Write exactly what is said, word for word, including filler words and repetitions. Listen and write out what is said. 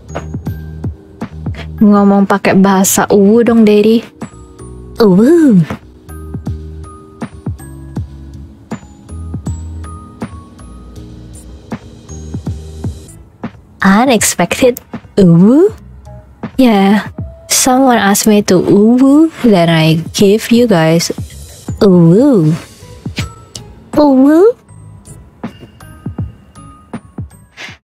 Ngomong pakai bahasa UwU dong, Daddy. UwU. Unexpected UwU? Yeah, someone asked me to UwU, then I give you guys UwU. UwU?